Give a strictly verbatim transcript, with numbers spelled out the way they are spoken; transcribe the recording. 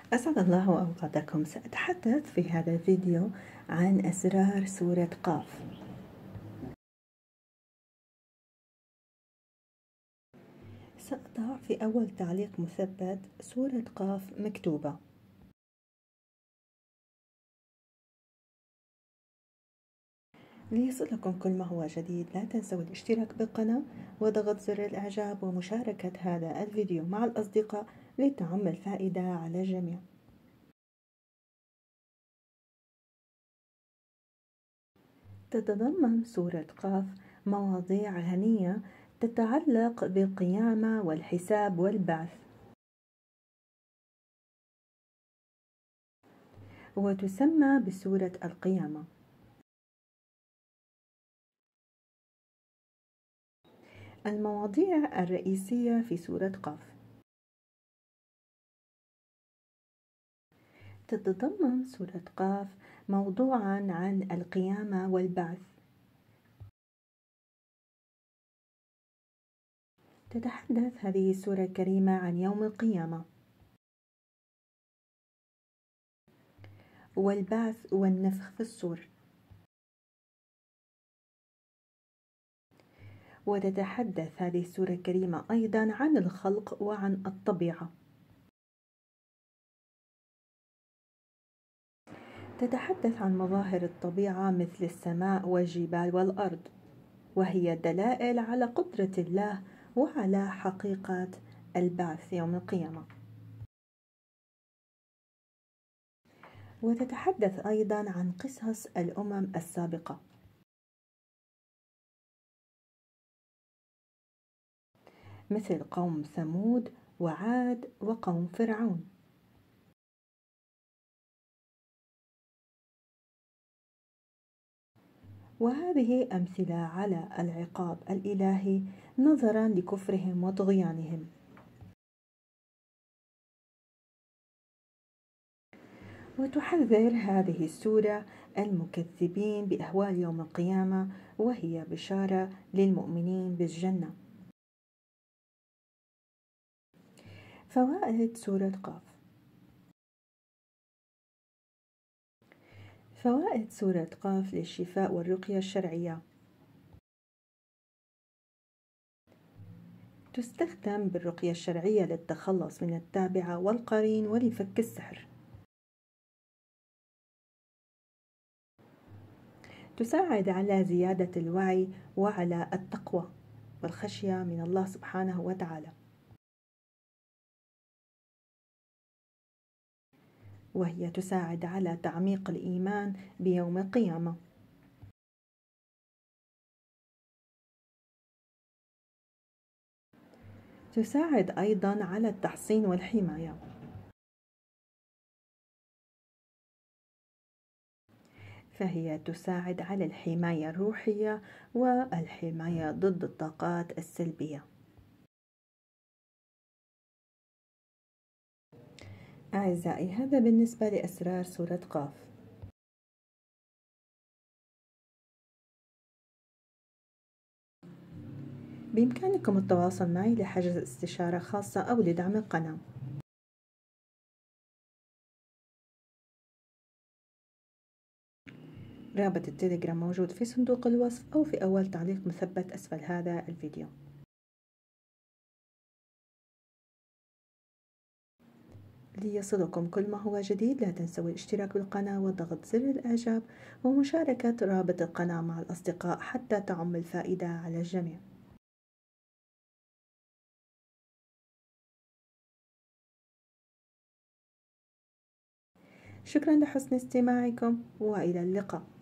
أسعد الله أوقاتكم. سأتحدث في هذا الفيديو عن أسرار سورة قاف. سأضع في أول تعليق مثبت سورة قاف مكتوبة. ليصلكم كل ما هو جديد لا تنسوا الاشتراك بالقناة وضغط زر الإعجاب ومشاركة هذا الفيديو مع الأصدقاء لتعم الفائدة على الجميع. تتضمن سورة قاف مواضيع غنية تتعلق بالقيامة والحساب والبعث، وتسمى بسورة القيامة. المواضيع الرئيسية في سورة قاف: تتضمن سورة قاف موضوعا عن القيامة والبعث. تتحدث هذه السورة الكريمة عن يوم القيامة والبعث والنفخ في الصور. وتتحدث هذه السورة الكريمة أيضا عن الخلق وعن الطبيعة. تتحدث عن مظاهر الطبيعة مثل السماء والجبال والأرض، وهي دلائل على قدرة الله وعلى حقيقة البعث يوم القيامة. وتتحدث أيضا عن قصص الأمم السابقة، مثل قوم ثمود وعاد وقوم فرعون. وهذه أمثلة على العقاب الإلهي نظرا لكفرهم وطغيانهم. وتحذر هذه السورة المكذبين بأهوال يوم القيامة، وهي بشارة للمؤمنين بالجنة. فوائد سورة قاف. فوائد سورة قاف للشفاء والرقية الشرعية: تستخدم بالرقية الشرعية للتخلص من التابعة والقرين ولفك السحر. تساعد على زيادة الوعي وعلى التقوى والخشية من الله سبحانه وتعالى. وهي تساعد على تعميق الإيمان بيوم القيامة. تساعد أيضا على التحصين والحماية. فهي تساعد على الحماية الروحية والحماية ضد الطاقات السلبية. أعزائي، هذا بالنسبة لأسرار سورة قاف. بإمكانكم التواصل معي لحجز استشارة خاصة أو لدعم القناة. رابط التليجرام موجود في صندوق الوصف أو في أول تعليق مثبت أسفل هذا الفيديو. ليصلكم كل ما هو جديد لا تنسوا الاشتراك بالقناة وضغط زر الإعجاب ومشاركة رابط القناة مع الأصدقاء حتى تعم الفائدة على الجميع. شكرا لحسن استماعكم وإلى اللقاء.